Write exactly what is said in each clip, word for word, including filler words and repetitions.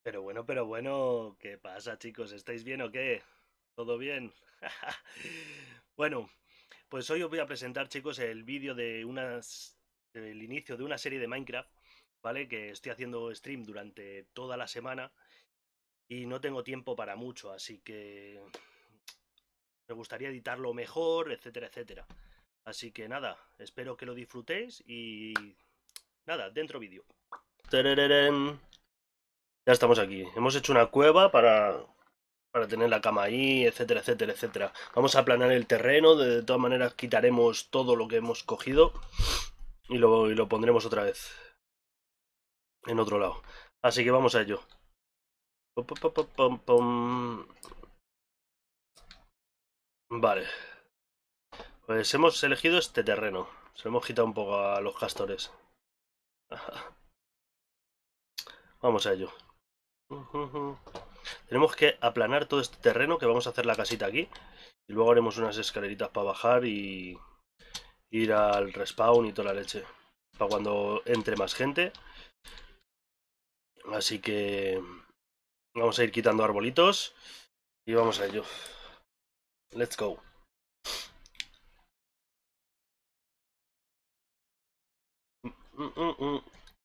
Pero bueno, pero bueno, ¿qué pasa, chicos? ¿Estáis bien o qué? ¿Todo bien? Bueno, pues hoy os voy a presentar, chicos, el vídeo de unas del inicio de una serie de Minecraft, ¿vale? Que estoy haciendo stream durante toda la semana y no tengo tiempo para mucho, así que me gustaría editarlo mejor, etcétera, etcétera. Así que nada, espero que lo disfrutéis y nada, dentro vídeo. Tererén. Ya estamos aquí. Hemos hecho una cueva para para tener la cama ahí, etcétera, etcétera, etcétera. Vamos a aplanar el terreno, de, de todas maneras quitaremos todo lo que hemos cogido y lo, y lo pondremos otra vez en otro lado. Así que vamos a ello. Pum, pum, pum, pum, pum. Vale, pues hemos elegido este terreno. Se lo hemos quitado un poco a los castores. Vamos a ello. Tenemos que aplanar todo este terreno, que vamos a hacer la casita aquí. Y luego haremos unas escaleritas para bajar y ir al respawn y toda la leche. Para cuando entre más gente. Así que vamos a ir quitando arbolitos y vamos a ello. Let's go. Mm, mm, mm.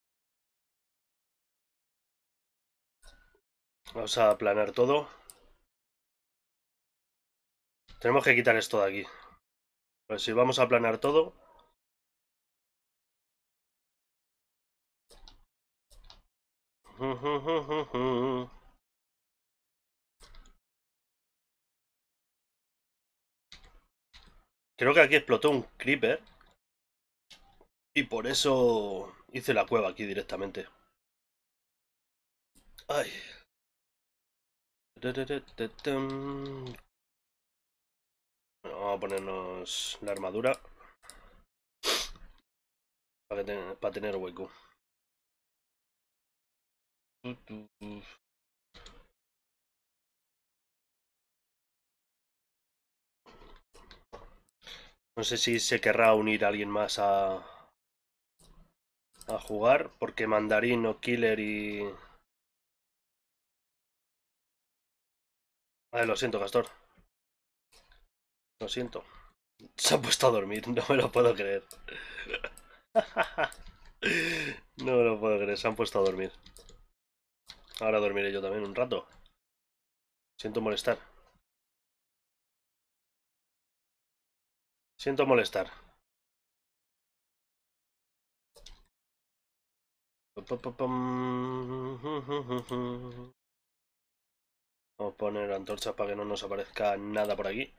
Vamos a aplanar todo. Tenemos que quitar esto de aquí. Pues si vamos a aplanar todo. Creo que aquí explotó un creeper. Y por eso hice la cueva aquí directamente. Ay. Bueno, vamos a ponernos la armadura. Para, ten para tener hueco. No sé si se querrá unir alguien más a, a jugar, porque Mandarín o Killer y... Ay, lo siento, Castor. Lo siento. Se ha puesto a dormir, no me lo puedo creer. No me lo puedo creer, se han puesto a dormir. Ahora dormiré yo también un rato. Siento molestar. Siento molestar. Vamos a poner antorchas para que no nos aparezca nada por aquí.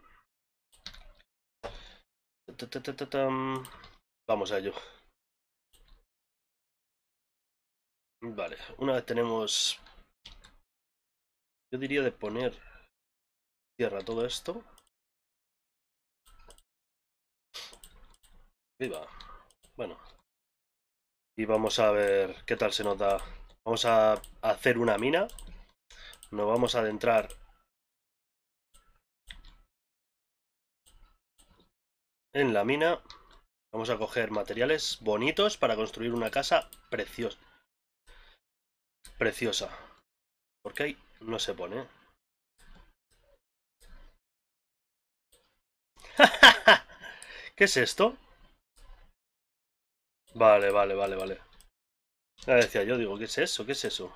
Vamos a ello. Vale, una vez tenemos... Yo diría de poner tierra todo esto. Viva. Bueno. Y vamos a ver qué tal se nos da. Vamos a hacer una mina. Nos vamos a adentrar en la mina. Vamos a coger materiales bonitos para construir una casa preciosa. Preciosa. Porque ahí no se pone. ¿Qué es esto? Vale, vale, vale, vale. Ya decía yo, digo, ¿qué es eso? ¿Qué es eso?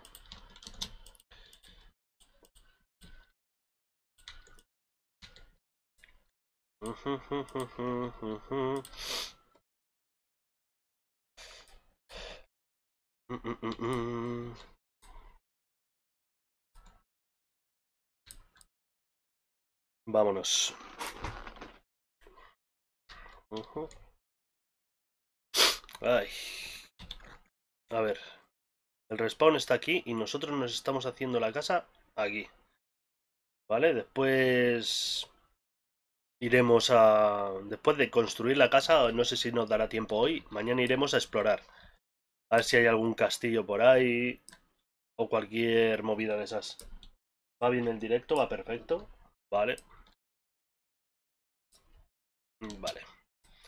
Vámonos. Ay. A ver. El respawn está aquí y nosotros nos estamos haciendo la casa aquí. ¿Vale? Después iremos a... Después de construir la casa, no sé si nos dará tiempo hoy, mañana iremos a explorar. A ver si hay algún castillo por ahí o cualquier movida de esas. Va bien el directo, va perfecto. Vale. Vale.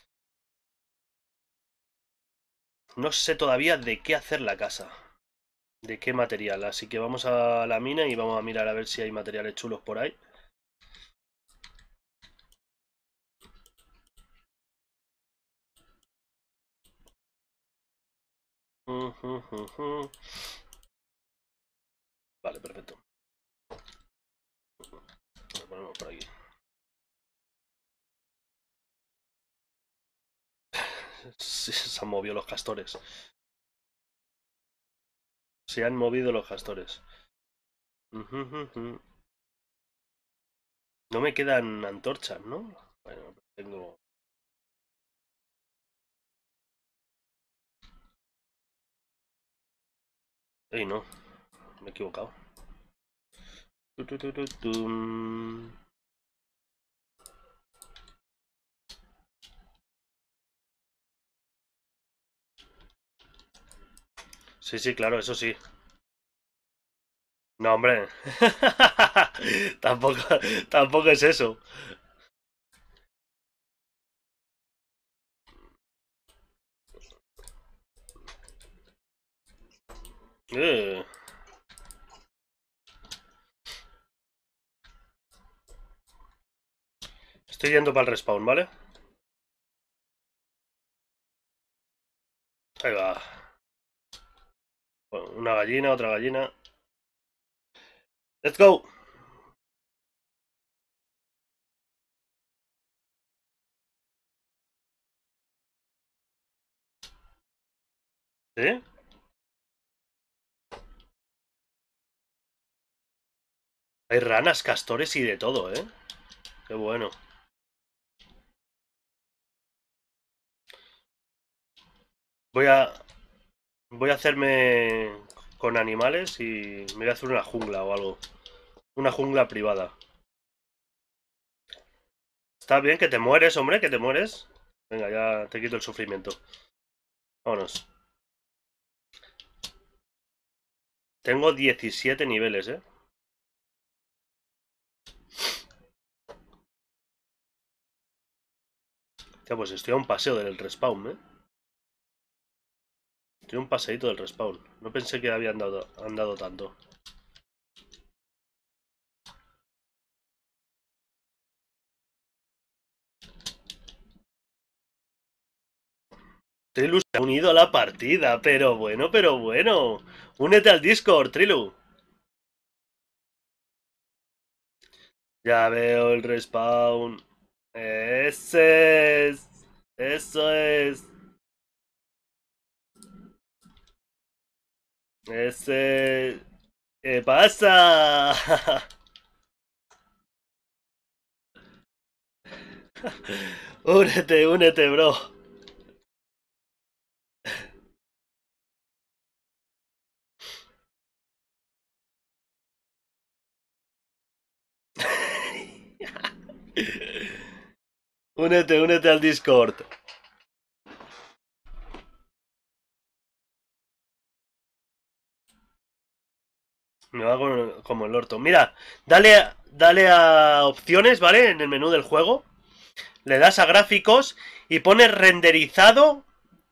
No sé todavía de qué hacer la casa. ¿De qué material? Así que vamos a la mina y vamos a mirar a ver si hay materiales chulos por ahí. Vale, perfecto. Lo ponemos por aquí. Se, se han movido los castores. Se han movido los castores. No me quedan antorchas, ¿no? Bueno, tengo... Ey, no. Me he equivocado. Sí, sí, claro, eso sí. No, hombre. tampoco, tampoco es eso. Eh, Estoy yendo para el respawn, ¿vale? Ahí va. Bueno, una gallina, otra gallina. ¡Let's go! ¿Sí? Hay ranas, castores y de todo, ¿eh? Qué bueno. Voy a... Voy a hacerme con animales y me voy a hacer una jungla o algo. Una jungla privada. Está bien que te mueres, hombre, que te mueres. Venga, ya te quito el sufrimiento. Vámonos. Tengo diecisiete niveles, ¿eh? Ya, pues estoy a un paseo del respawn, ¿eh? Estoy a un paseíto del respawn. No pensé que había andado, andado tanto. Trilu se ha unido a la partida, pero bueno, pero bueno. Únete al Discord, Trilu. Ya veo el respawn. Ese es. Eso es. Ese. ¿Qué pasa? únete, únete, bro. únete, únete al Discord. Me va como, como el orto. Mira, dale, dale a opciones, ¿vale? En el menú del juego. Le das a gráficos y pones renderizado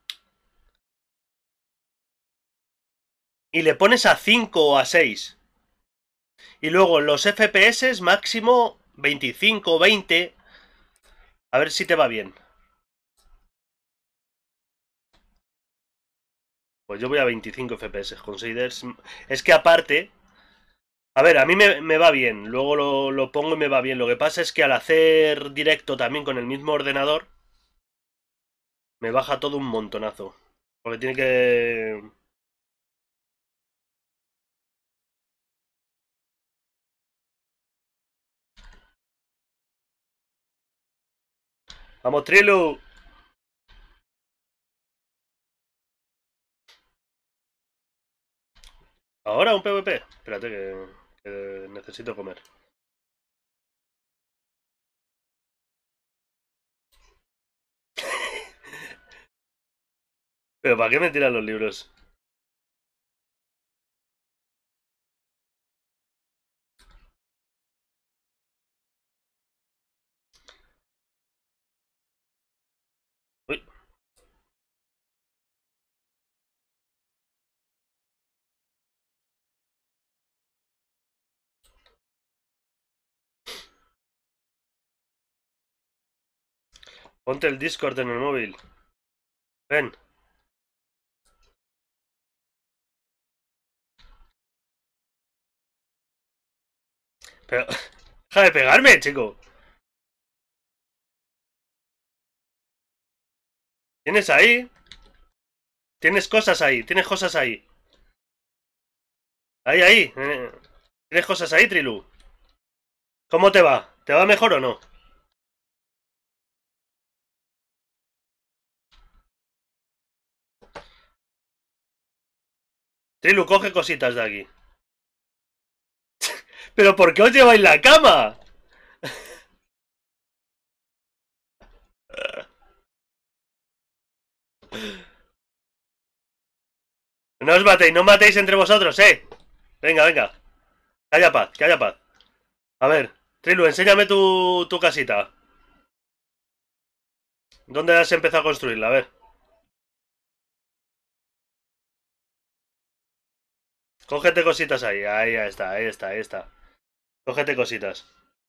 y le pones a cinco o a seis. Y luego los F P S máximo veinticinco, veinte. A ver si te va bien. Pues yo voy a veinticinco F P S. Consideres... Es que aparte... A ver, a mí me, me va bien. Luego lo, lo pongo y me va bien. Lo que pasa es que al hacer directo también con el mismo ordenador, me baja todo un montonazo. Porque tiene que... ¡Vamos, Trilu! ¿Ahora un PvP? Espérate que, que necesito comer. ¿Pero para qué me tiran los libros? Uy, Ponte el Discord en el móvil. Ven. Pero... Deja de pegarme, chico. ¿Tienes ahí? Tienes cosas ahí, tienes cosas ahí. Ahí, ahí. Eh, ¿Tienes cosas ahí, Trilu? ¿Cómo te va? ¿Te va mejor o no? Trilu, coge cositas de aquí. ¿Pero por qué os lleváis la cama? No os matéis, no matéis entre vosotros, eh. Venga, venga. Que haya paz, que haya paz. A ver, Trilu, enséñame tu, tu casita. ¿Dónde has empezado a construirla? A ver. Cógete cositas ahí. Ahí está, ahí está, ahí está. Cógete cositas.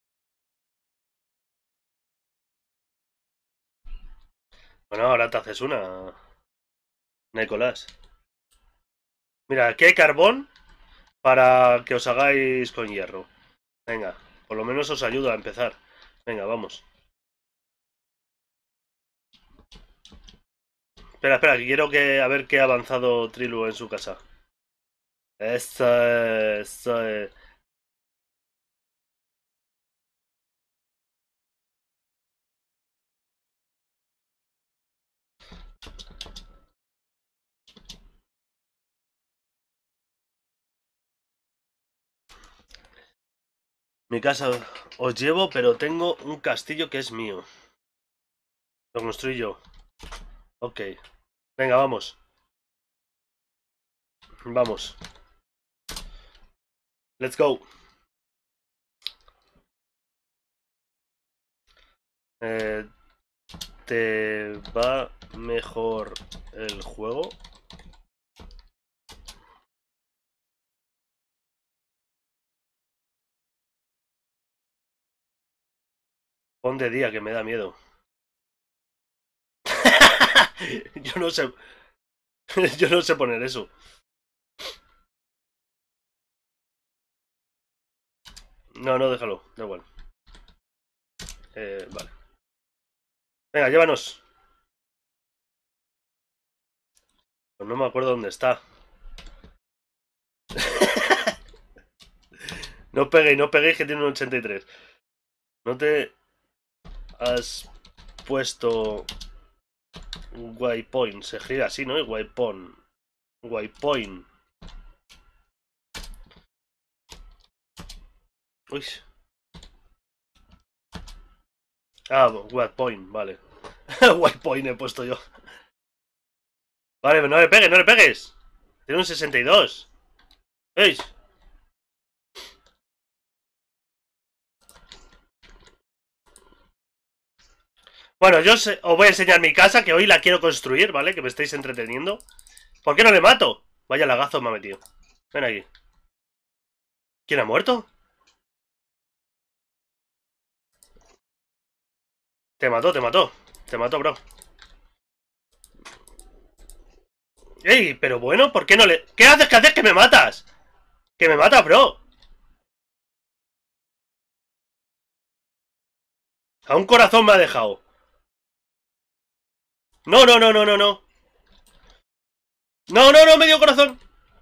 Bueno, ahora te haces una, Nicolás. Mira, aquí hay carbón para que os hagáis con hierro. Venga, por lo menos os ayudo a empezar. Venga, vamos. Espera, espera, que quiero que a ver qué ha avanzado Trilu en su casa. Eso es, eso es. Mi casa os llevo, pero tengo un castillo que es mío. Lo construyo yo. Ok. Venga, vamos. Vamos. Let's go. Eh, ¿Te va mejor el juego? Pon de día, que me da miedo. Yo no sé. Yo no sé poner eso. No, no, déjalo. Da igual. Eh, vale. Venga, llévanos. Pues no me acuerdo dónde está. No peguéis, no peguéis, que tiene un ochenta y tres. No te has puesto waypoint. Se gira así, ¿no? Waypoint. Waypoint. Uy. Ah, waypoint, vale. Waypoint he puesto yo. Vale, no le pegues, no le pegues. Tiene un sesenta y dos. ¿Veis? Bueno, yo os voy a enseñar mi casa, que hoy la quiero construir, ¿vale? Que me estáis entreteniendo. ¿Por qué no le mato? Vaya lagazo me ha metido. Ven aquí. ¿Quién ha muerto? Te mató, te mató. Te mató, bro. ¡Ey! Pero bueno, ¿por qué no le...? ¿Qué haces? ¿Qué haces? ¡Que me matas! ¡Que me matas, bro! A un corazón me ha dejado. No, no, no, no, no, no. No, no, no, medio corazón.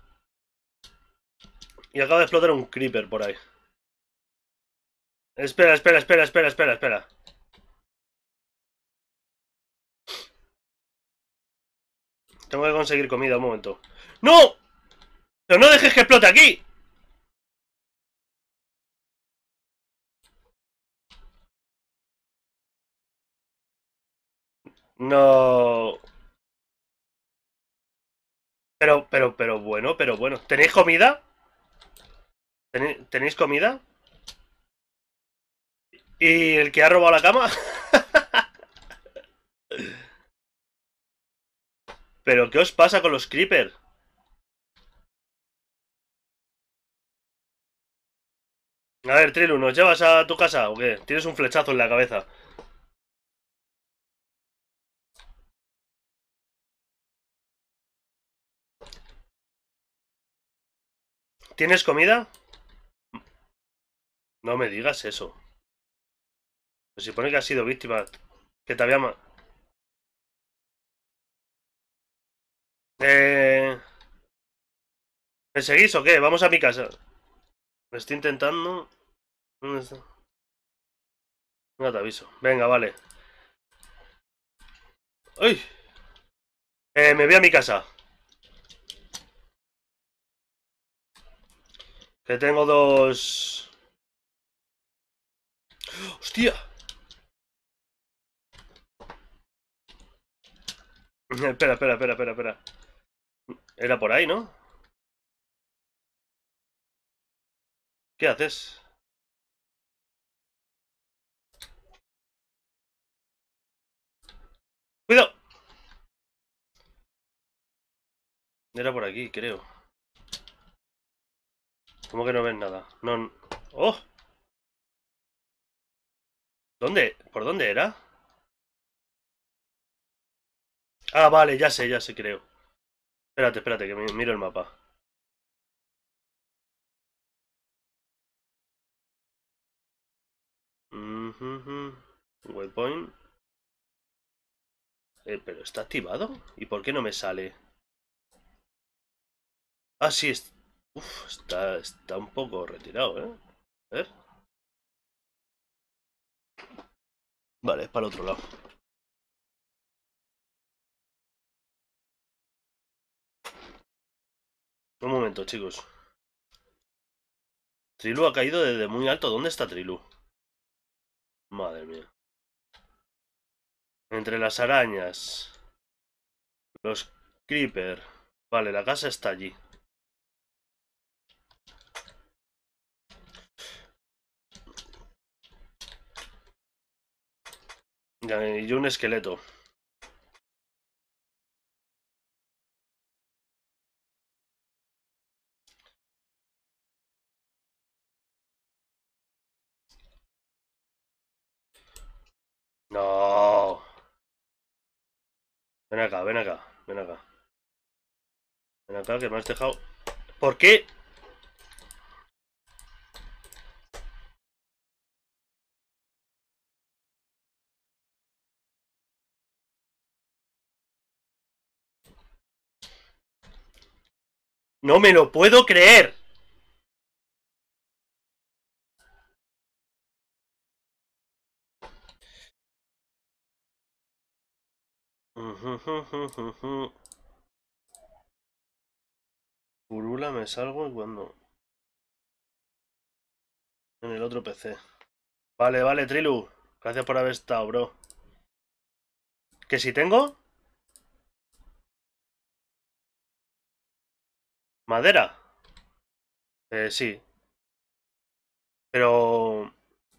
Y acaba de explotar un creeper por ahí. Espera, espera, espera, espera, espera, espera. Tengo que conseguir comida, un momento. ¡No! ¡Pero no dejes que explote aquí! No... Pero, pero, pero bueno, pero bueno. ¿Tenéis comida? ¿Tenéis, ¿tenéis comida? ¿Y el que ha robado la cama? ¿Pero qué os pasa con los creepers? A ver, Trilu, ¿nos llevas a tu casa o qué? Tienes un flechazo en la cabeza. ¿Tienes comida? No me digas eso. Se supone que has sido víctima. Que te había... ma- Eh... ¿Me seguís o qué? Vamos a mi casa. Me estoy intentando... ¿Dónde está? No te aviso. Venga, vale. ¡Uy! Eh, me voy a mi casa. Que tengo dos... ¡Hostia! Espera, espera, espera, espera, espera. Era por ahí, ¿no? ¿Qué haces? ¡Cuidado! Era por aquí, creo. ¿Cómo que no ven nada? No... ¡Oh! ¿Dónde? ¿Por dónde era? Ah, vale, ya sé, ya sé, creo. Espérate, espérate, que mi- miro el mapa. Mhm. Waypoint. Eh, ¿pero está activado? ¿Y por qué no me sale? Ah, sí, es... Uf, está, está un poco retirado, ¿eh? A ver. Vale, es para el otro lado. Un momento, chicos. Trilu ha caído desde muy alto. ¿Dónde está Trilu? Madre mía. Entre las arañas. Los creeper. Vale, la casa está allí. Ya, y un esqueleto. No. Ven acá, ven acá, ven acá. Ven acá, que me has dejado... ¿Por qué? No me lo puedo creer. Purula me salgo cuando... En el otro P C. Vale, vale, Trilu. Gracias por haber estado, bro. ¿Que si tengo? ¿Madera? Eh, sí. Pero...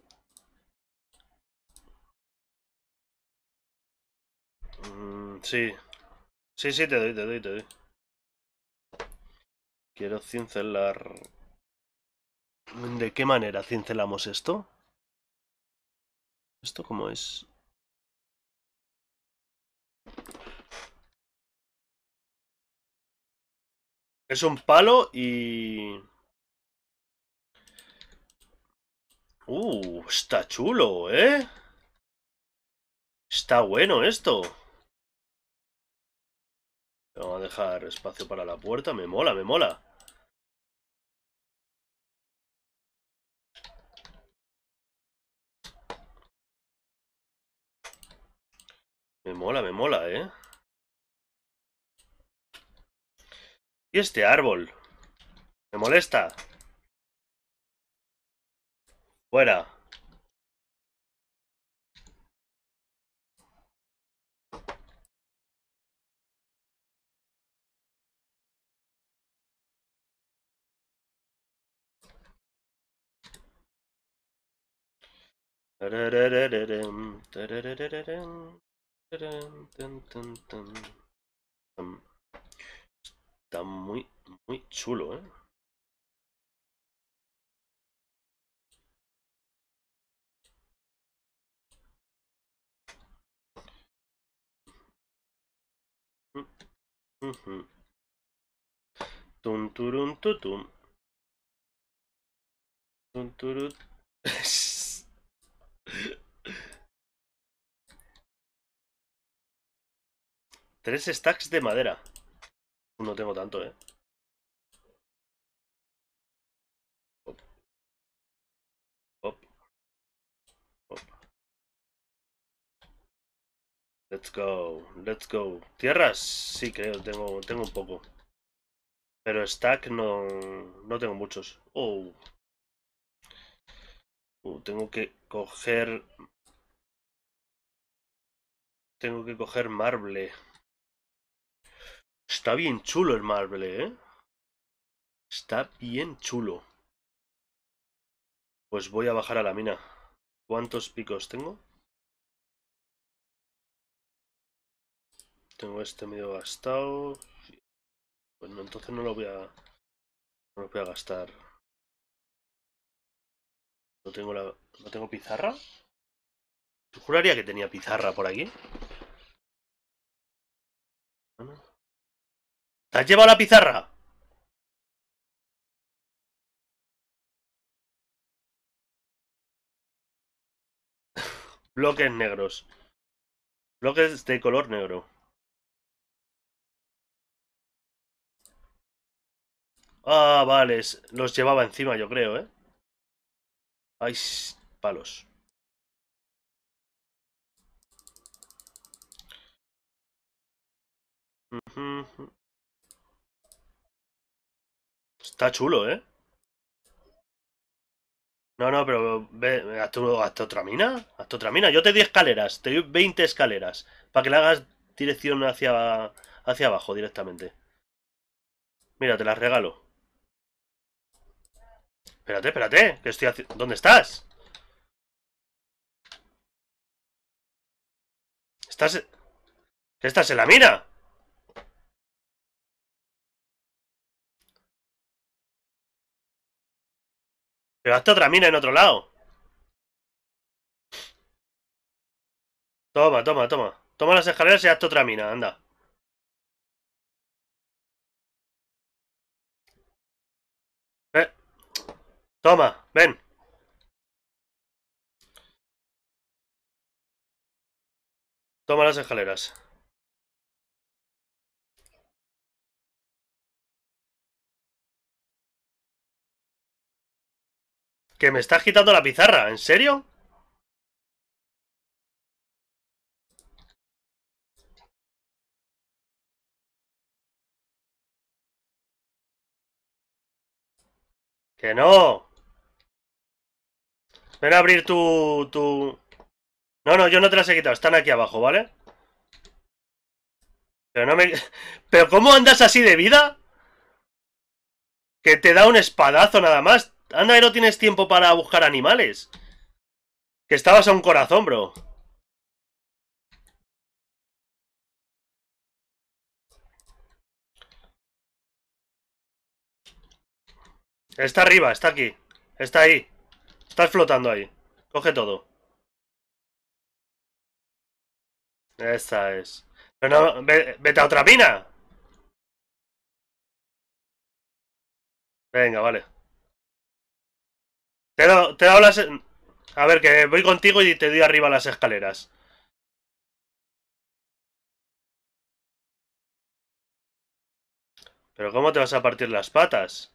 mm, sí. Sí, sí, te doy, te doy, te doy. Quiero cincelar... ¿De qué manera cincelamos esto? ¿Esto cómo es? Es un palo y... Uh, está chulo, ¿eh? Está bueno esto. Vamos a dejar espacio para la puerta. Me mola, me mola. Me mola, me mola, ¿eh? ¿Y este árbol? ¿Me molesta? Fuera. Está muy, muy chulo, ¿eh? Tum, turun, tutum. Tres stacks de madera. No tengo tanto, eh. Hop. Hop. Hop. Let's go. Let's go. ¿Tierras? Sí, creo. Tengo, tengo un poco. Pero stack no, no tengo muchos. Oh. Uh, tengo que coger... Tengo que coger marble. Está bien chulo el marble, ¿eh? Está bien chulo. Pues voy a bajar a la mina. ¿Cuántos picos tengo? Tengo este medio gastado. Bueno, entonces no lo voy a... No lo voy a gastar. ¿No tengo la... ¿No tengo pizarra? Yo juraría que tenía pizarra por aquí. ¿Te has llevado la pizarra? Bloques negros. Bloques de color negro. Ah, vale. Los llevaba encima, yo creo, ¿eh? Ay, palos. Está chulo, ¿eh? No, no, pero ve, hazte, hazte otra mina. Hazte otra mina. Yo te di escaleras. Te doy veinte escaleras. Para que le hagas dirección hacia, hacia abajo directamente. Mira, te las regalo. Espérate, espérate. ¿Qué estoy haciendo? ¿Dónde estás? ¿Estás... ¿Estás en la mina? Pero hazte otra mina en otro lado. Toma, toma, toma. Toma las escaleras y hazte otra mina, anda. Eh, toma, ven. Toma las escaleras. Que me estás quitando la pizarra, ¿en serio? Que no. Ven a abrir tu, tu... No, no, yo no te las he quitado. Están aquí abajo, ¿vale? Pero no me... ¿Pero cómo andas así de vida? Que te da un espadazo nada más. Anda que no tienes tiempo para buscar animales. Que estabas a un corazón, bro. Está arriba, está aquí. Está ahí. Estás flotando ahí. Coge todo. Esta es. Pero no, ve, vete a otra mina. Venga, vale. Te he dado, te he dado las... A ver, que voy contigo y te doy arriba las escaleras. Pero ¿cómo te vas a partir las patas?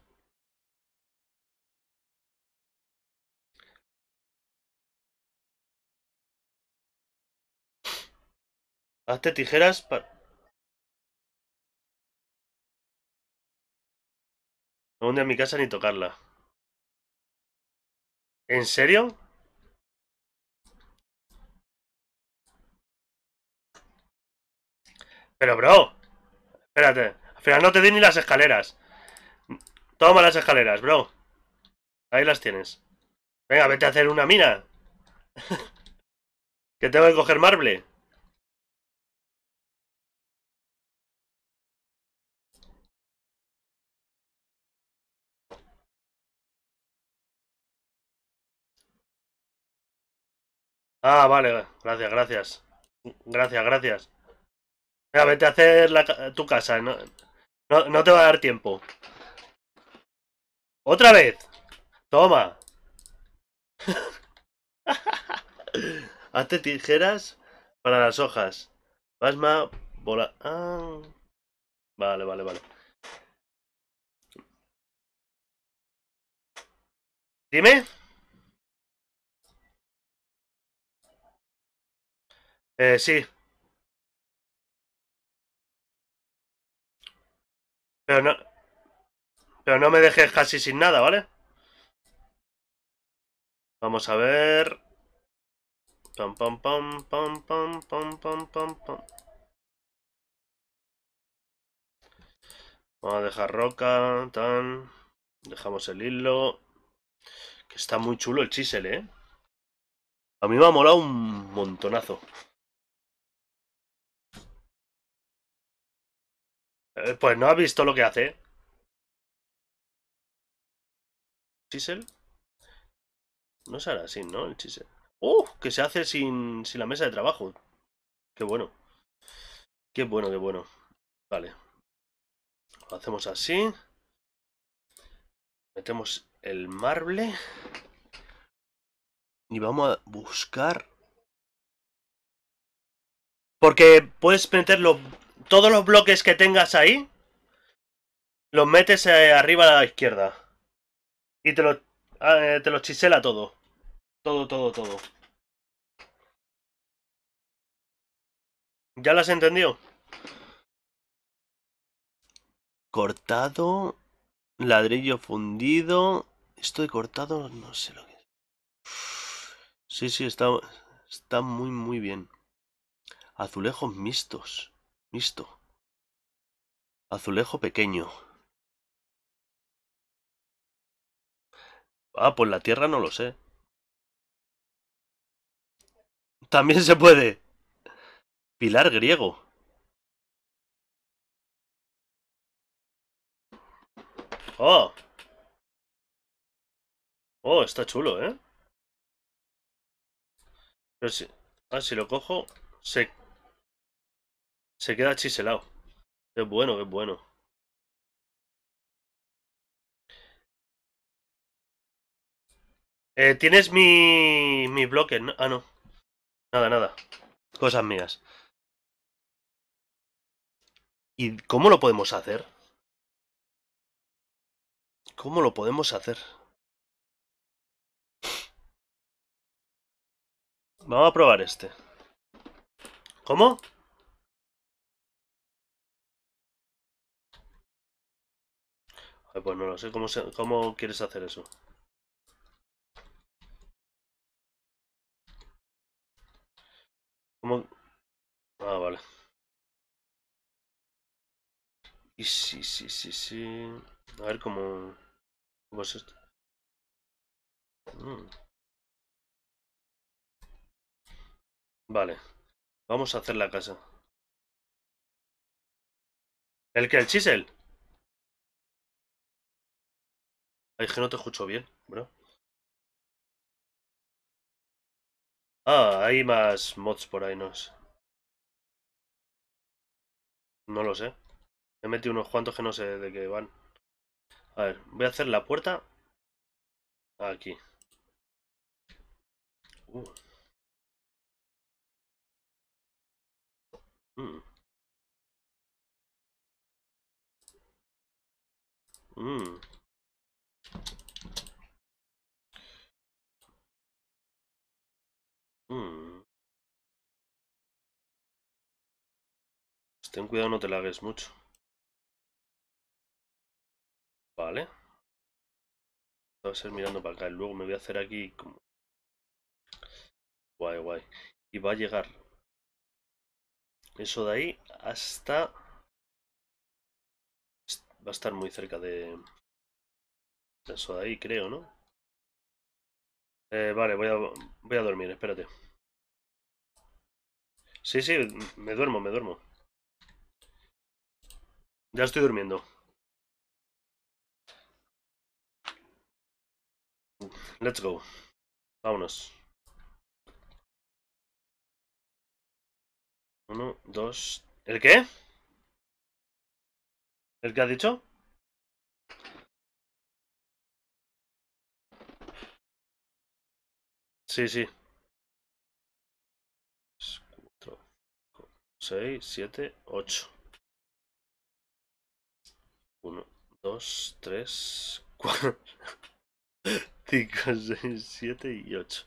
Hazte tijeras para... No hunde a mi casa ni tocarla. ¿En serio? Pero, bro. Espérate. Al final no te di ni las escaleras. Toma las escaleras, bro. Ahí las tienes. Venga, vete a hacer una mina. Que tengo que coger marble. Ah, vale. Gracias, gracias. Gracias, gracias. Venga, vete a hacer la, tu casa. No, no, no te va a dar tiempo. ¡Otra vez! Toma. Hazte tijeras para las hojas. Pasma, bola. Ah, vale, vale, vale. Dime. Eh, sí, pero no, pero no me dejes casi sin nada, ¿vale? Vamos a ver. Pam, pam, pam, pam, pam, pam, pam, pam, pam. Vamos a dejar roca, tan. Dejamos el hilo. Que está muy chulo el chisel, ¿eh? A mí me ha molado un montonazo. Eh, pues no has visto lo que hace. ¿Chisel? No se hará así, ¿no? El chisel. ¡Uh! Que se hace sin, sin la mesa de trabajo. Qué bueno. Qué bueno, qué bueno. Vale. Lo hacemos así. Metemos el marble. Y vamos a buscar. Porque puedes meter los, todos los bloques que tengas ahí. Los metes eh, arriba a la izquierda. Y te lo, eh, te lo chisela todo. Todo, todo, todo. ¿Ya lo has entendido? Cortado. Ladrillo fundido. Esto de cortado no sé lo que es. Sí, sí, está, está muy, muy bien. Azulejos mixtos. Mixto. Azulejo pequeño. Ah, pues la tierra no lo sé. También se puede. Pilar griego. Oh, oh, está chulo, ¿eh? Pero si, ah, si lo cojo, se, se queda chiselado. Qué bueno, qué bueno. Eh, ¿Tienes mi, mi bloque? ¿No? Ah, no. Nada, nada. Cosas mías. ¿Y cómo lo podemos hacer? ¿Cómo lo podemos hacer? Vamos a probar este. ¿Cómo? Ay, pues no lo sé. ¿Cómo, se- cómo quieres hacer eso? ¿Cómo? Ah, vale. Y sí, sí, sí, sí. A ver cómo... ¿Cómo es esto? Mm, vale. Vamos a hacer la casa. ¿El que? ¿El chisel? Ay, es que no te escucho bien, bro. Ah, hay más mods por ahí, no sé. No lo sé. He metido unos cuantos que no sé de qué van. A ver, voy a hacer la puerta aquí. Uh, mm, mm, mm. Ten cuidado, no te lagues mucho. Vale. Va a ser mirando para acá. Y luego me voy a hacer aquí como... Guay, guay. Y va a llegar eso de ahí hasta... Va a estar muy cerca de... Eso de ahí, creo, ¿no? Eh, vale, voy a, voy a dormir, espérate. Sí, sí, me duermo, me duermo. Ya estoy durmiendo. Let's go. Vámonos. Uno, dos... ¿El qué? ¿El qué has dicho? Sí, sí. cuatro, seis, siete, ocho. uno, dos, tres, cuatro, cinco, seis, siete y ocho.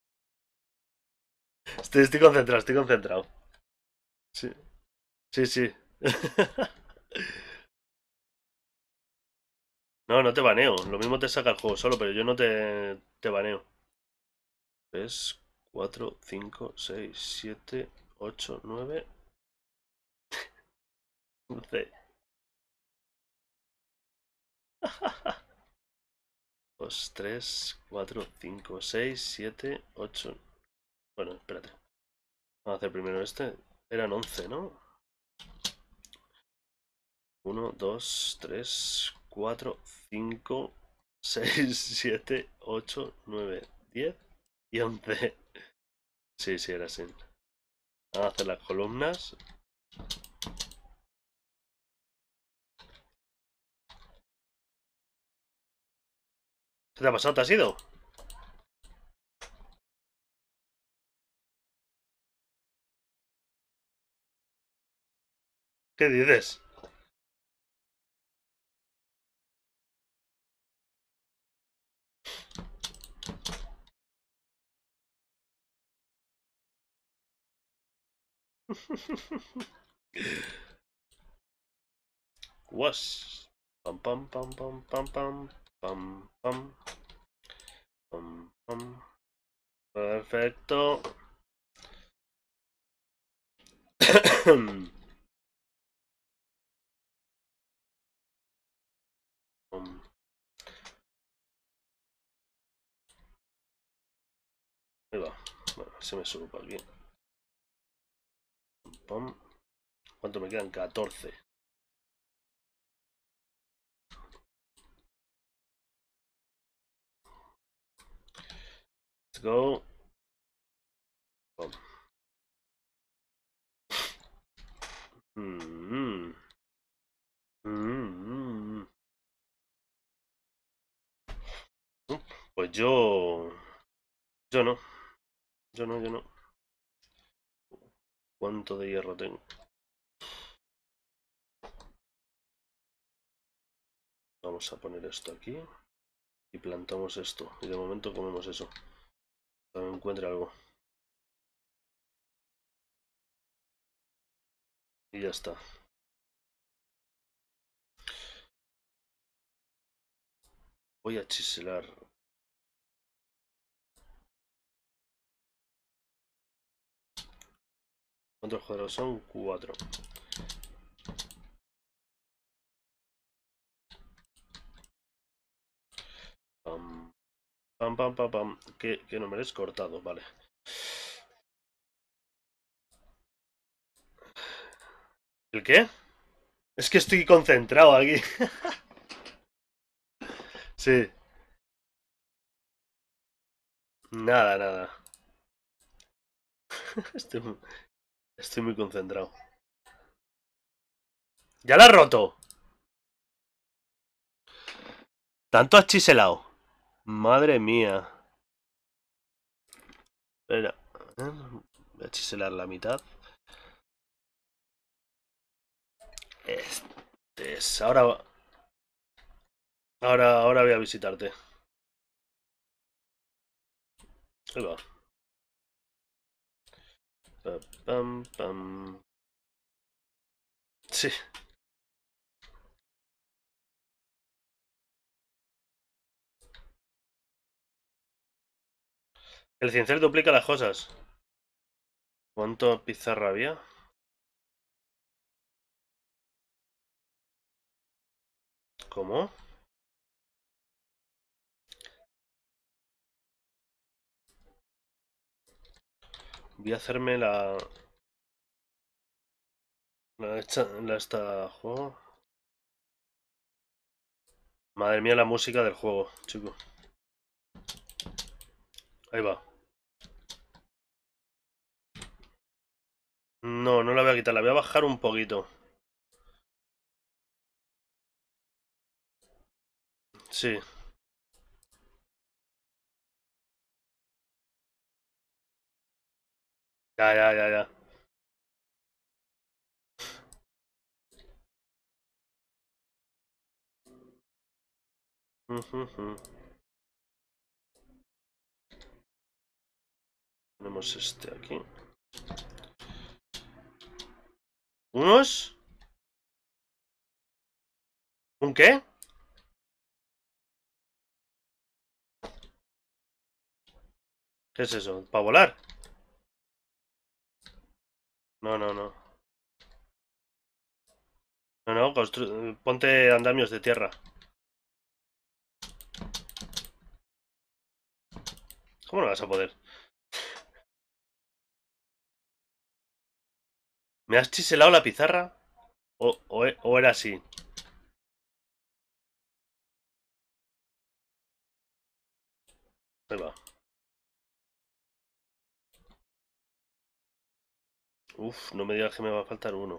Estoy, estoy concentrado, estoy concentrado. Sí, sí, sí. No, no te baneo. Lo mismo te saca el juego solo, pero yo no te, te baneo. tres, cuatro, cinco, seis, siete, ocho, nueve, once. dos, tres, cuatro, cinco, seis, siete, ocho. Bueno, espérate. Vamos a hacer primero este. Eran once, ¿no? uno, dos, tres, cuatro, cinco, seis, siete, ocho, nueve, diez y once. Sí, sí, era así. Vamos a hacer las columnas. ¿Qué te ha pasado? ¿Te has ido? ¿Qué dices? Was. Pam pam pam pam pam pam pam pam pam pam. Perfecto. Pam. Ahí va. Bueno, se me sube para bien. Pam. ¿Cuánto me quedan? catorce. Let's go. Pam. Mm, mm, mm. Pues yo. Yo no. Yo no, yo no. ¿Cuánto de hierro tengo? Vamos a poner esto aquí. Y plantamos esto. Y de momento comemos eso. Cuando encuentre algo. Y ya está. Voy a chiselar. ¿Cuántos cuadrados son? Cuatro. Pam, pam, pam, pam, pam. ¿Qué, qué número es? Cortado, vale. ¿El qué? Es que estoy concentrado aquí. Sí. Nada, nada. Estoy, muy- estoy muy concentrado. ¡Ya la has roto! ¿Tanto has chiselado? Madre mía. Espera. Voy a chiselar la mitad. Este es. Ahora, ahora, ahora voy a visitarte. Ahí va. Pam, pam, pam. Sí. El cincel duplica las cosas. ¿Cuánto pizarra había? ¿Cómo? Voy a hacerme la. La esta. La esta juego. Madre mía, la música del juego, chico. Ahí va. No, no la voy a quitar, la voy a bajar un poquito. Sí. Ya, ya, ya, ya. Ujú, ujú. Tenemos este aquí. ¿Unos? ¿Un qué? ¿Qué es eso? ¿Para volar? No, no, no. No, no, constru- ponte andamios de tierra. ¿Cómo no vas a poder? ¿Me has chiselado la pizarra? ¿O, o, e- o era así? Ahí va. Uf, no me digas que me va a faltar uno.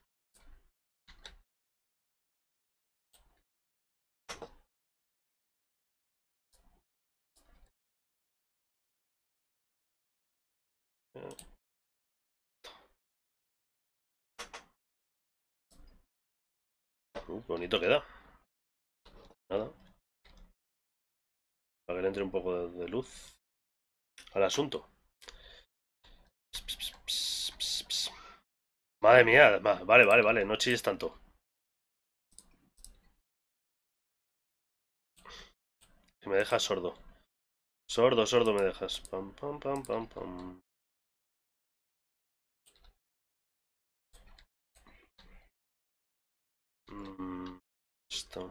Uh, qué bonito queda. Nada, para que le entre un poco de, de luz al asunto. Ps, ps, ps, ps, ps. Madre mía, va- vale, vale, vale, no chilles tanto. Que me dejas sordo. Sordo, sordo me dejas. Pam, pam, pam, pam, pam. Mm, esto.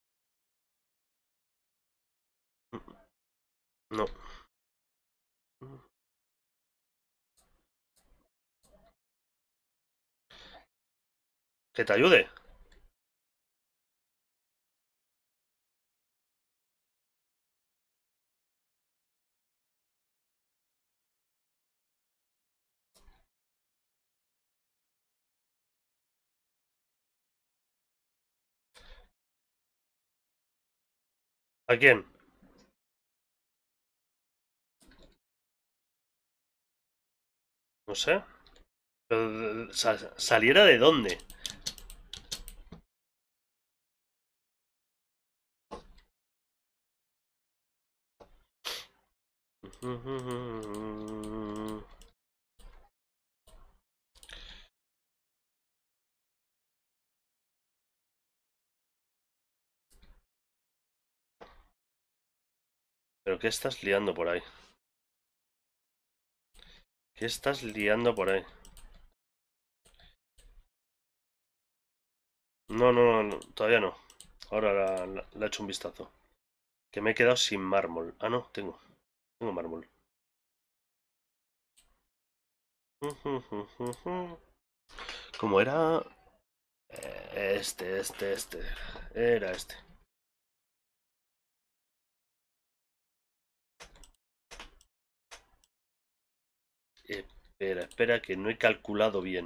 No. Que te ayude. ¿A quién? No sé. Pero, sa- ¿saliera de dónde? ¿Pero qué estás liando por ahí? ¿Qué estás liando por ahí? No, no, no, no, todavía no. Ahora la, la- le he hecho un vistazo. Que me he quedado sin mármol. Ah, no, tengo. Tengo mármol. ¿Cómo era? Eh, Este, este, este. Era este. Espera, espera, que no he calculado bien.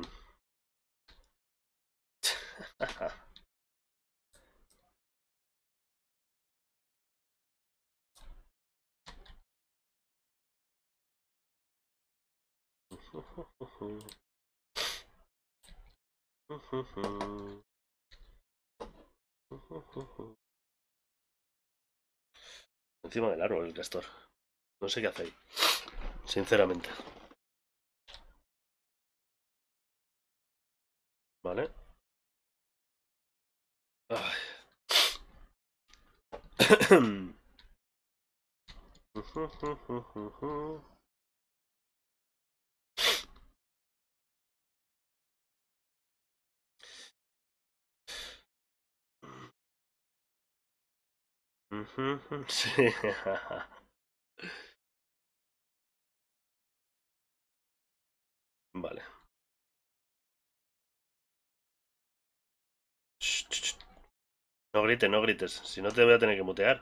Encima del árbol, el castor. No sé qué hace ahí, sinceramente. ¿Vale? Ay. Sí. Vale. No grites, no grites. Si no te voy a tener que mutear.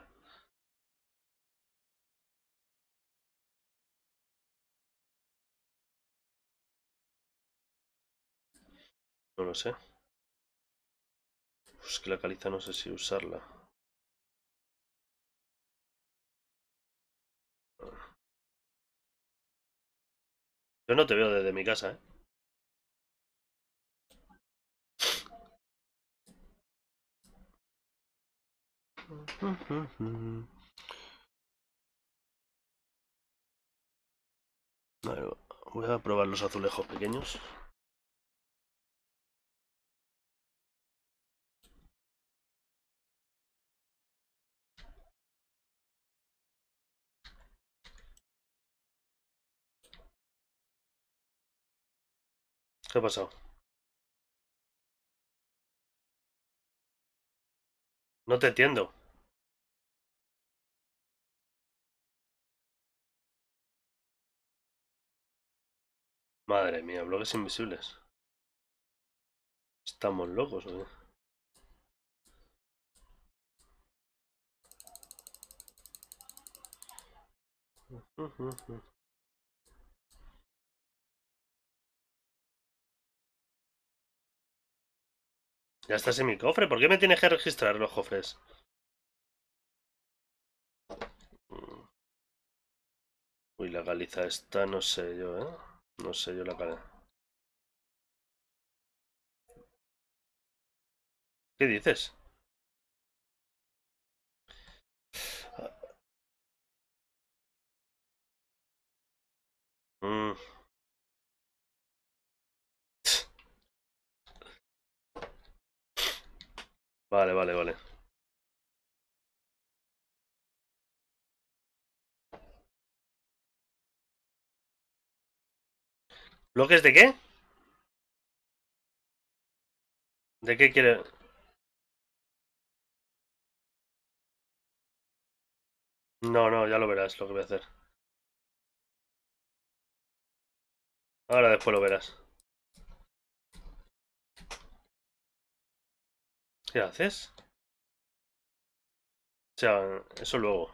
No lo sé. Es que la caliza no sé si usarla. Yo no te veo desde mi casa, ¿eh? Vale, voy a probar los azulejos pequeños. ¿Qué ha pasado? No te entiendo. Madre mía, bloques invisibles. ¿Estamos locos o qué? Ya estás en mi cofre. ¿Por qué me tienes que registrar los cofres? Uy, la caliza esta, no sé yo, ¿eh? No sé yo la caliza. ¿Qué dices? Mm, vale, vale, vale. ¿Bloques de qué? ¿De qué quiere? No, no, ya lo verás lo que voy a hacer. Ahora después lo verás. ¿Qué haces? O sea, eso luego.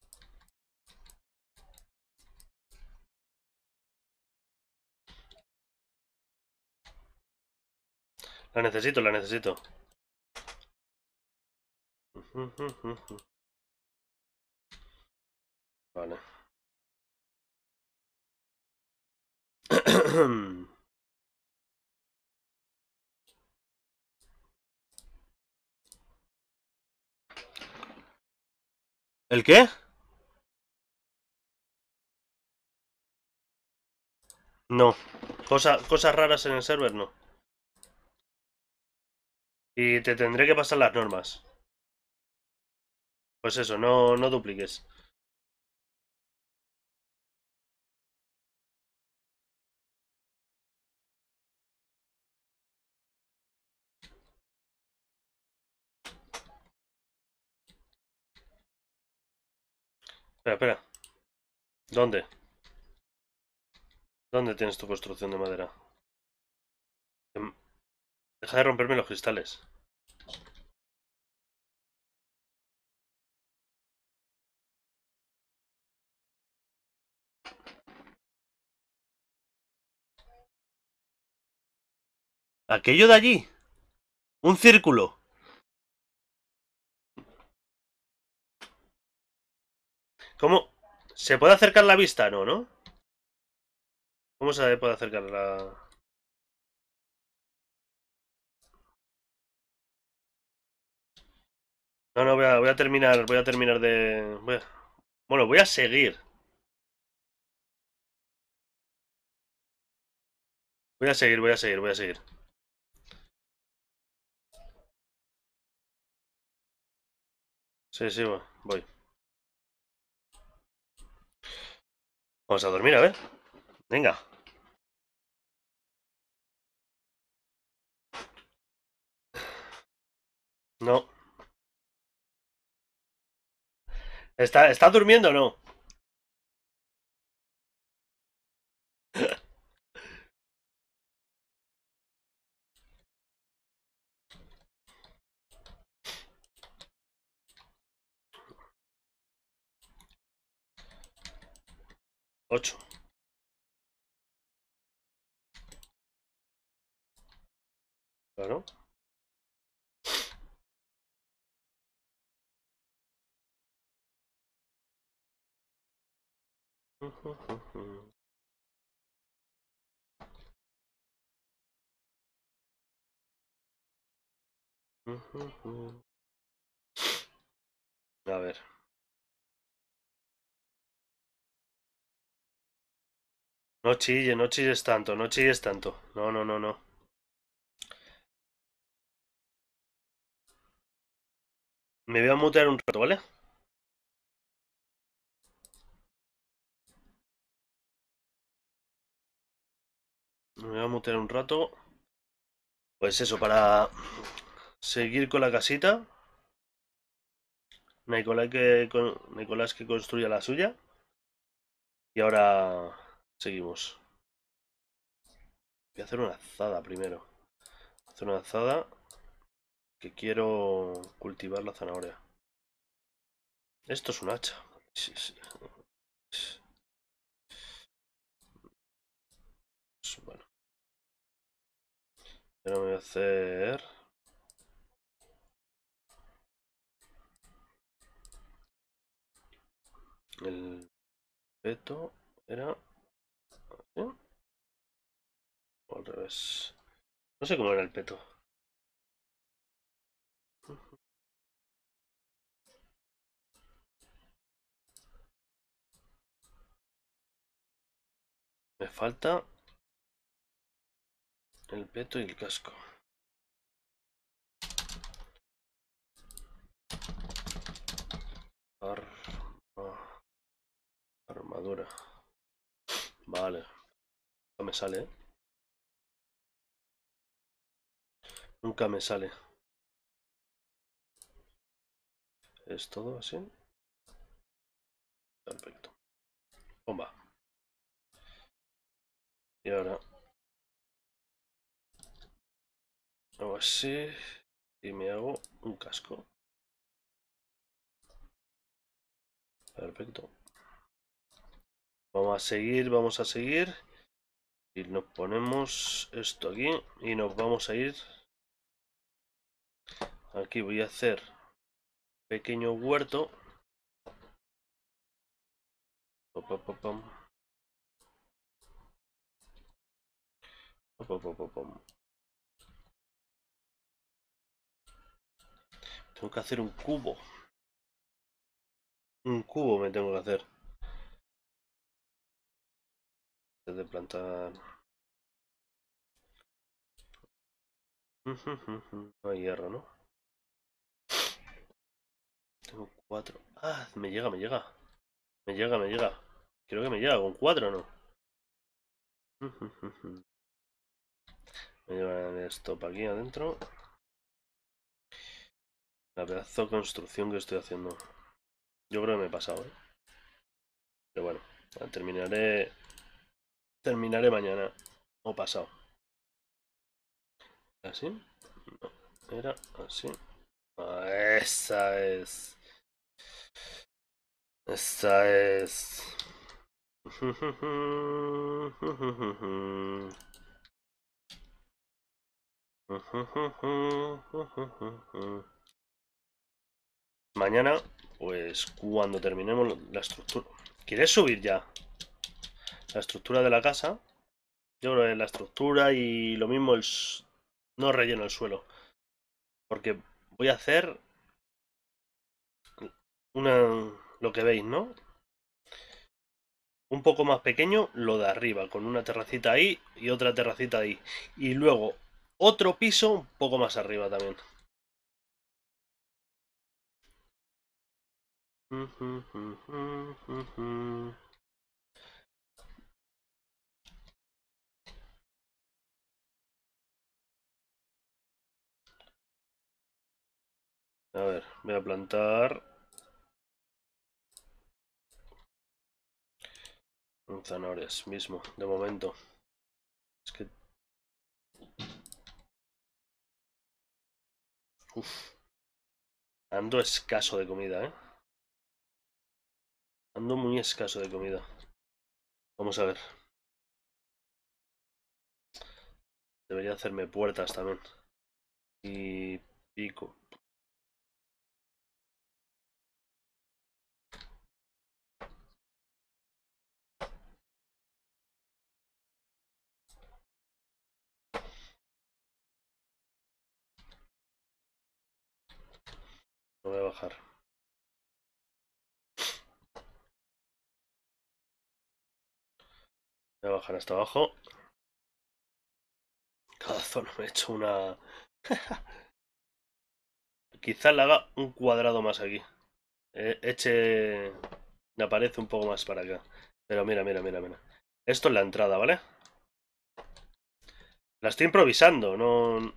La necesito, la necesito. Vale. ¿El qué? No. Cosa, cosas raras en el server, no. Y te tendré que pasar las normas. Pues eso, no, no dupliques. Espera, espera. ¿Dónde? ¿Dónde tienes tu construcción de madera? Em, Deja de romperme los cristales. ¿Aquello de allí? ¿Un círculo? ¿Cómo? ¿Se puede acercar la vista? No, ¿no? ¿Cómo se puede acercar la...? No, no, voy a, voy a terminar, voy a terminar de... voy a- Bueno, voy a seguir. Voy a seguir, voy a seguir, voy a seguir. Sí, sí, voy. Vamos a dormir, a ver. Venga. No. ¿Está, está durmiendo o no? Ocho. Claro. A ver. No chille, no chilles tanto, no chilles tanto. No, no, no, no. Me voy a mutear un rato, ¿vale? Me voy a mutear un rato. Pues eso, para seguir con la casita. Nicolás que, Nicolás que construya la suya. Y ahora seguimos. Voy a hacer una azada primero. Hacer una azada que quiero cultivar la zanahoria. Esto es un hacha. Sí, sí. Bueno. Ahora me voy a hacer... El peto era... ¿Sí? O al revés. No sé cómo era el peto. Me falta el peto y el casco. Ar... Armadura. Vale. No me sale, ¿eh? Nunca me sale. ¿Es todo así? Perfecto. Bomba. Y ahora hago así y me hago un casco. Perfecto. Vamos a seguir, vamos a seguir. Y nos ponemos esto aquí y nos vamos a ir. Aquí voy a hacer pequeño huerto. Pam, pam, pam, pam. Pam, pam, pam, pam. Tengo que hacer un cubo. Un cubo me tengo que hacer. Antes de plantar. No hay hierro, ¿no? Tengo cuatro. Ah, me llega, me llega. Me llega, me llega. Creo que me llega con cuatro, ¿no? Me lleva esto para aquí adentro. La pedazo de construcción que estoy haciendo. Yo creo que me he pasado, ¿eh? Pero bueno, terminaré. Terminaré mañana. O pasado. ¿Así? No, era así. Ah, esa es. Esa es. Mañana, pues cuando terminemos la estructura. ¿Quieres subir ya la estructura de la casa? Yo creo que la estructura y lo mismo el... No relleno el suelo. Porque voy a hacer una... Lo que veis, ¿no? Un poco más pequeño lo de arriba, con una terracita ahí y otra terracita ahí. Y luego otro piso un poco más arriba también. A ver, voy a plantar zanahorias mismo, de momento. Es que... Uf, ando escaso de comida, ¿eh? Ando muy escaso de comida. Vamos a ver. Debería hacerme puertas también. Y pico. Voy a bajar. Voy a bajar hasta abajo. Cada zona me he hecho una... Quizás le haga un cuadrado más aquí. Eh, eche la pared un poco más para acá. Pero mira, mira, mira, mira. Esto es la entrada, ¿vale? La estoy improvisando, no...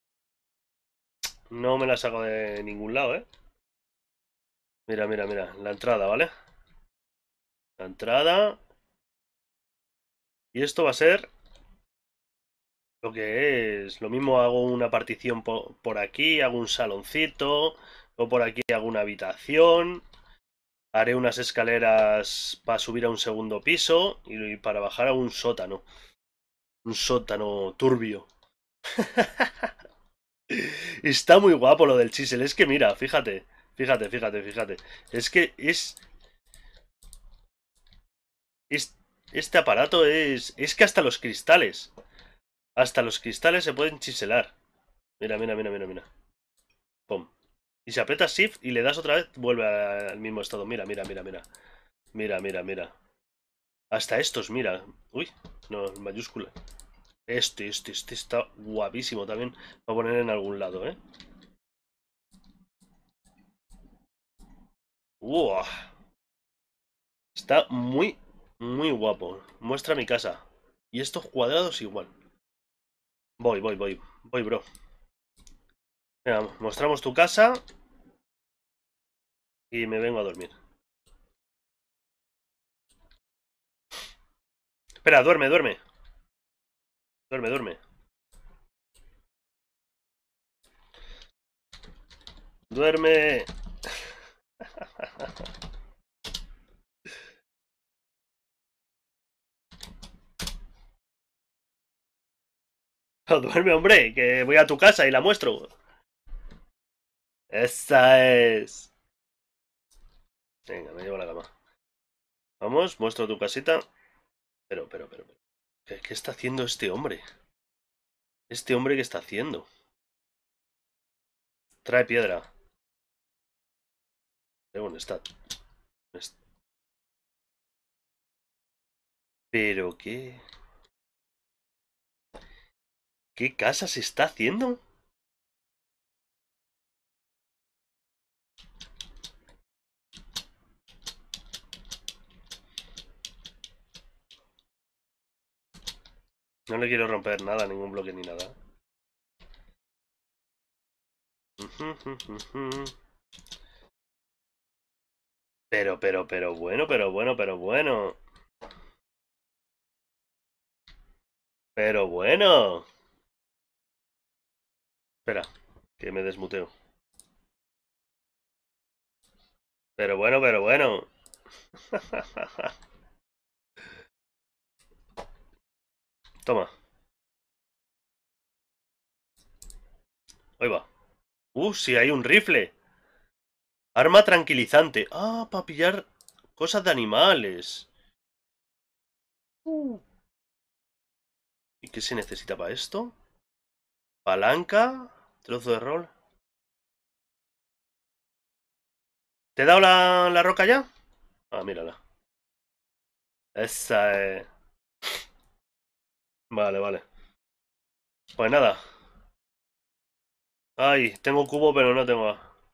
No me la saco de ningún lado, ¿eh? Mira, mira, mira. La entrada, ¿vale? La entrada... Y esto va a ser... Lo que es... Lo mismo hago una partición por, por aquí, hago un saloncito... O por aquí hago una habitación... Haré unas escaleras para subir a un segundo piso y para bajar a un sótano. Un sótano turbio. Está muy guapo lo del chisel. Es que mira, fíjate. Fíjate, fíjate, fíjate. Es que es... es este aparato es... Es que hasta los cristales. Hasta los cristales se pueden chiselar. Mira, mira, mira, mira, mira. Pum. Y si aprietas Shift y le das otra vez, vuelve al mismo estado. Mira, mira, mira, mira. Mira, mira, mira. Hasta estos, mira. Uy, no, en mayúscula. Este, este, este está guapísimo también. Voy a poner en algún lado, ¿eh? ¡Uah! Está muy, muy guapo. Muestra mi casa. Y estos cuadrados igual. Voy, voy, voy. Voy, bro. Venga, mostramos tu casa. Y me vengo a dormir. Espera, duerme, duerme. Duerme, duerme. Duerme. Duerme, hombre, que voy a tu casa y la muestro. Esa es. Venga, me llevo a la cama. Vamos, muestro tu casita. Pero, pero, pero, pero. ¿Qué, qué está haciendo este hombre? ¿Este hombre qué está haciendo? Trae piedra. ¿Dónde está? ¿Pero qué? ¿Qué casa se está haciendo? No le quiero romper nada, ningún bloque ni nada. Pero, pero, pero bueno, pero bueno, pero bueno. Pero bueno. Espera, que me desmuteo. Pero bueno, pero bueno. Toma. Ahí va. Uh, sí, hay un rifle. Arma tranquilizante. Ah, para pillar cosas de animales. Uh. ¿Y qué se necesita para esto? Palanca. Trozo de rol. ¿Te he dado la, la roca ya? Ah, mírala. Esa es... Vale, vale. Pues nada. Ay, tengo cubo, pero no tengo...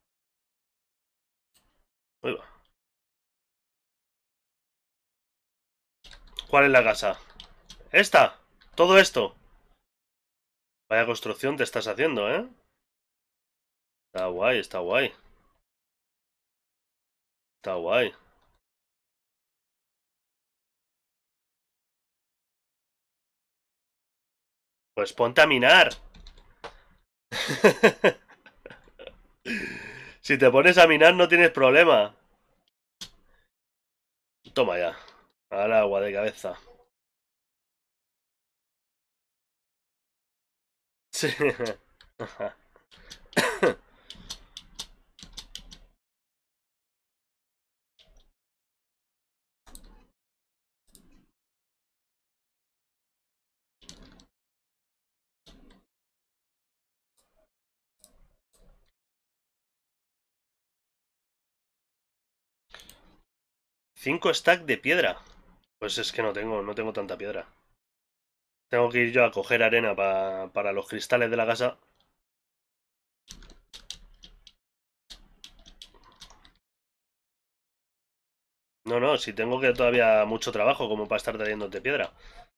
Ahí va. ¿Cuál es la casa? ¿Esta? ¿Todo esto? Vaya construcción te estás haciendo, ¿eh? Está guay, está guay. Está guay. Pues ponte a minar. Si te pones a minar no tienes problema. Toma ya. Al agua de cabeza. Sí. cinco stacks de piedra. Pues es que no tengo, no tengo tanta piedra. Tengo que ir yo a coger arena pa, para los cristales de la casa. No, no, si tengo que todavía mucho trabajo como para estar trayéndote piedra.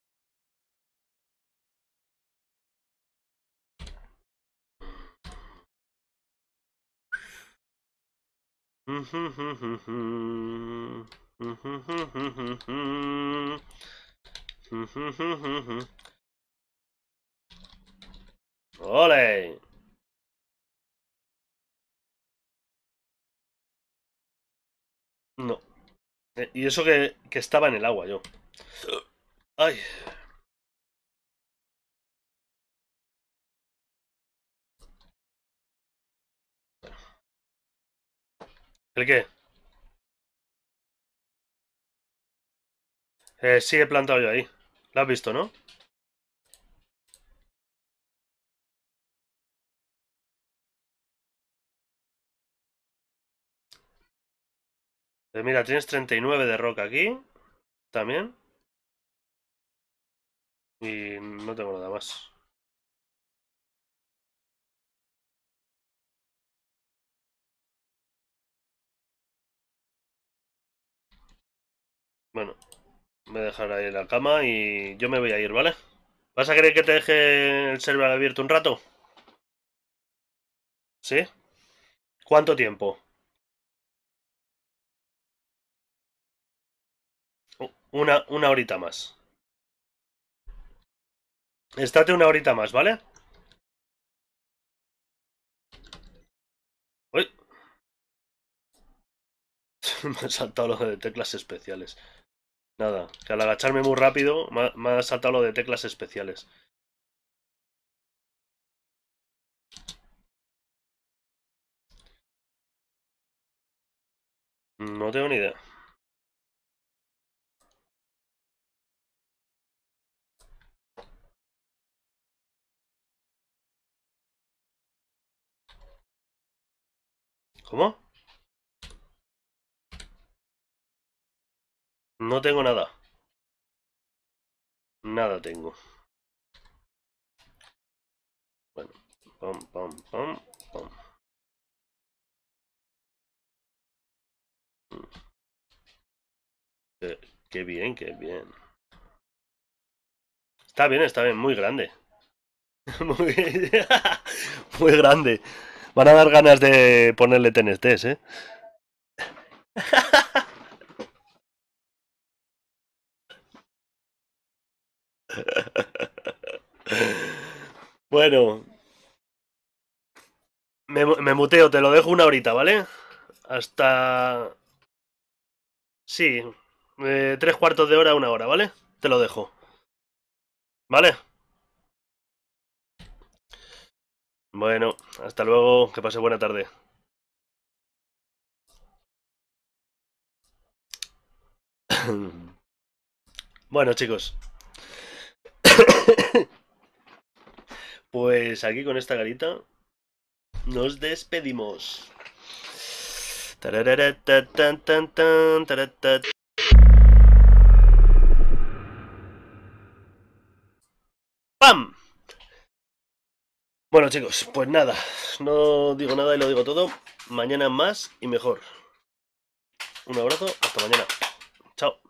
¡Ole! No. Y eso que, que estaba en el agua yo. Ay. ¿El qué? Eh, sí, he plantado yo ahí. ¿Lo has visto, no? Pues mira, tienes treinta y nueve de roca aquí. También. Y no tengo nada más. Bueno, voy a dejar ahí la cama y yo me voy a ir, ¿vale? ¿Vas a querer que te deje el server abierto un rato? ¿Sí? ¿Cuánto tiempo? Una, una horita más. Estate una horita más, ¿vale? Uy. Me han saltado lo de teclas especiales. Nada, que al agacharme muy rápido me ha, me ha saltado lo de teclas especiales. No tengo ni idea. ¿Cómo? No tengo nada. Nada tengo. Bueno, pam, pam, pam, pam. Qué, qué bien, qué bien. Está bien, está bien, muy grande. Muy, muy grande. Van a dar ganas de ponerle T N Ts, ¿eh? Bueno, me, me muteo, te lo dejo una horita, ¿vale? Hasta... Sí, eh, tres cuartos de hora, una hora, ¿vale? Te lo dejo. ¿Vale? Bueno, hasta luego, que pase buena tarde. Bueno, chicos, pues aquí con esta garita nos despedimos. ¡Pam! Bueno, chicos, pues nada, no digo nada y lo digo todo. Mañana más y mejor. Un abrazo, hasta mañana. Chao.